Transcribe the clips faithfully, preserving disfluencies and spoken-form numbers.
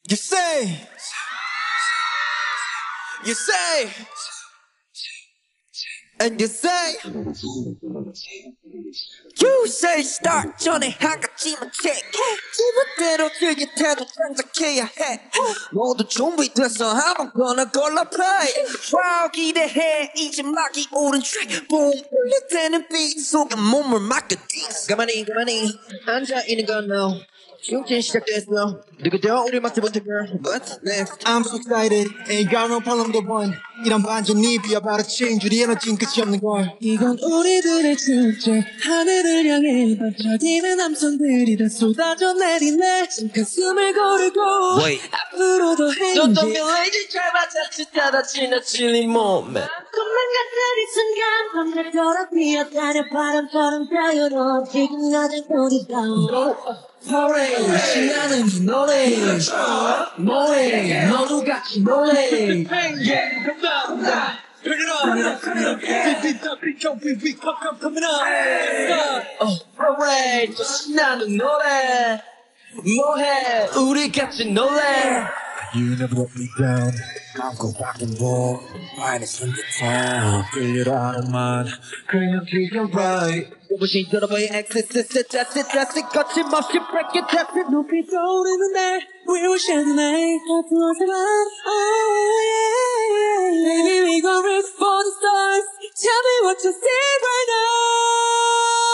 You say, you say, and you say, you say start 전에 한 가지만 check. 지멋대로 즐길 때도 장착해야 해. 모두 준비됐어 아무거나 골라 play. wow 기대해 이제 막이 오른 track. boom 울릴 때는 beat 속에 몸을 맡겨 dance. 가만히 가만히 앉아있는 건 no. 지금쯤 시작됐어. 누구도 우리 맡아본 girl. What's next? I'm so excited. Ain't got no problem to one. 이런 반전이 be about to change. 우리 에너지는 끝이 없는 걸. 이건 우리들의 축제. 하늘을 향해 반짝이는 함성들이 다 쏟아져 내리네. 잠깐 숨을 고르고 Wait. 앞으로도 행진. Don't feel 이제 잘 맞아 짓다다 지나칠 이 몸에. 꿈만 같은 이 순간 밤을 걸어 뛰어다녀 바람처럼 자유로워 지금 낮은 우리 다운. Parade 신나는 이 노래 뭐해 너도 같이 노래 Bang yeah 감사합니다. Turn it on. Turn it up. Turn it up. Beat up, beat up, beat beat come come coming up. Oh, parade 신나는 노래 뭐해 우리 같이 노래. You never let me down. I'll go back and forth. Finest in the town. 끌려라만 그냥 그냥 right. 오버신 들어봐야 access just it just it 거침없이 break it just it. 높이 떠오르는데 we will share the night. 어두워서만 oh yeah. Baby we gon' reach for the stars. Tell me what you see right now.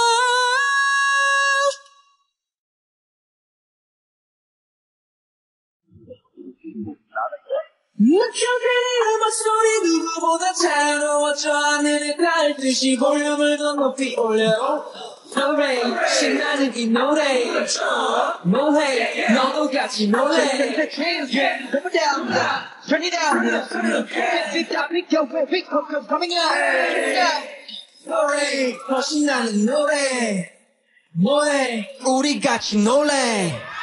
묵혀드리는 목소리 누구보다 자유로워져 하늘을 닿을 듯이 볼륨을 더 높이 올려. Parade 신나는 이 노래 뭐해 너도 같이 노래. Yeah, put it down, turn it down. Pick up, pick up, pick up, come coming out. Parade 더 신나는 노래 뭐해 우리 같이 놀래.